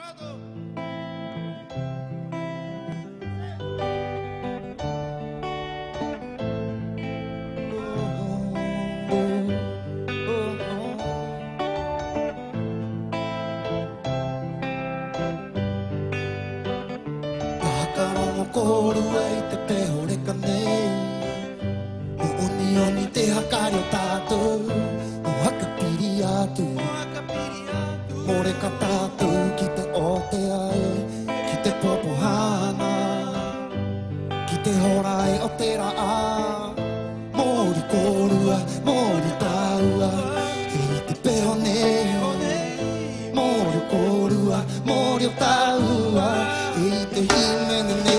Koruai te pehore ka nei Uoni oni te hakari o tātou O hakapiri atu More ka tātou ki te o te ai Ki te popohana Ki te horai o te raa Mori korua, mori taua I te peho nei Mori korua, mori o taua I te himene nei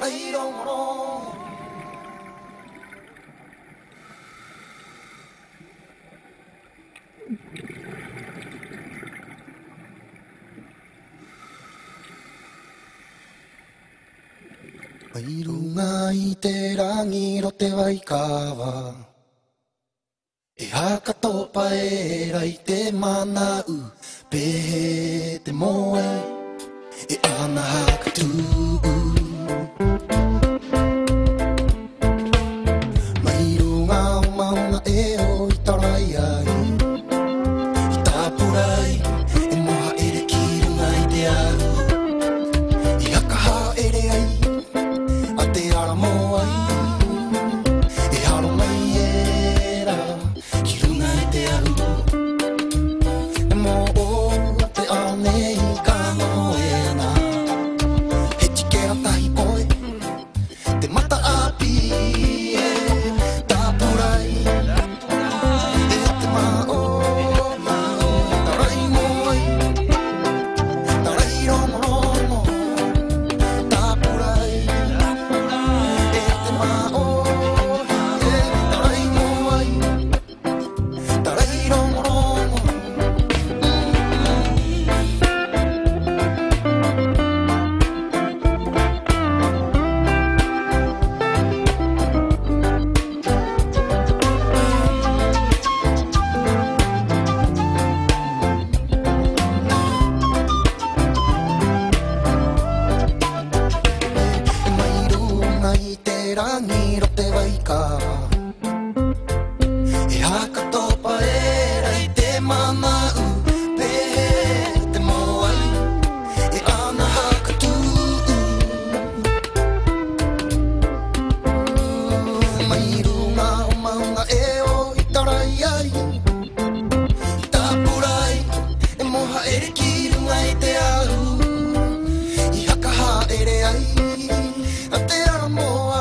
Mailungai te rangiro te waikawa E haka topa e rai te manau Pehe te moe E ana haka tū Mailunga o maunga e o i tarai ai I tāpurai e moha e re kirungai te au I haka ha e re ai A te ara mo ai E haro mai e ra Ki runga i te au E mo o te ao nei ka no e ana He tikera tahi koe Te mata api e Tāpurai E te mao Tarai mo ai Tarai rongo rongo Tāpurai Rangiro te waikawa E haka topa e rai te manau Pehe te moai E ana haka tū Mai runga o maunga e o i tarai ai I tāpurai E moha e re ki runga i te au I haka ha e re ai A te ara moa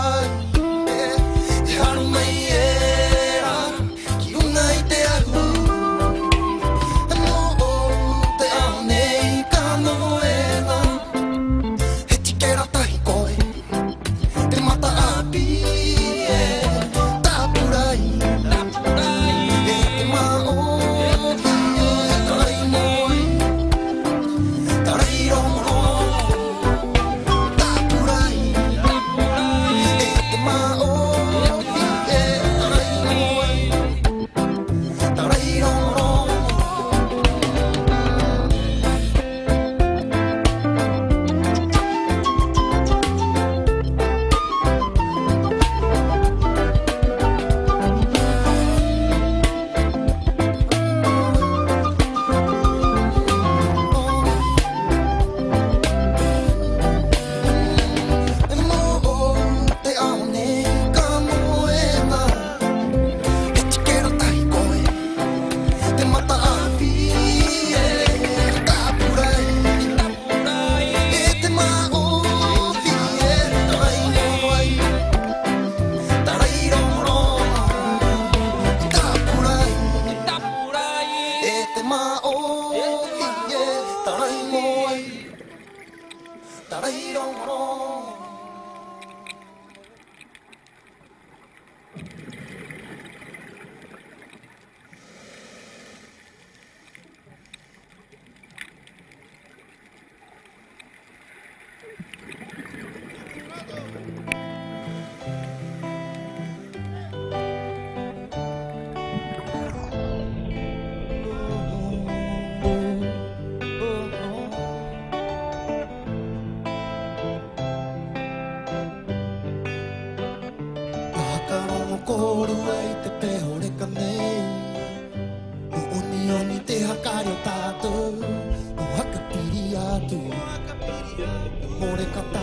Koru ai te peho reka nei O oni oni te hakari o tātou O haka piri atu Mo reka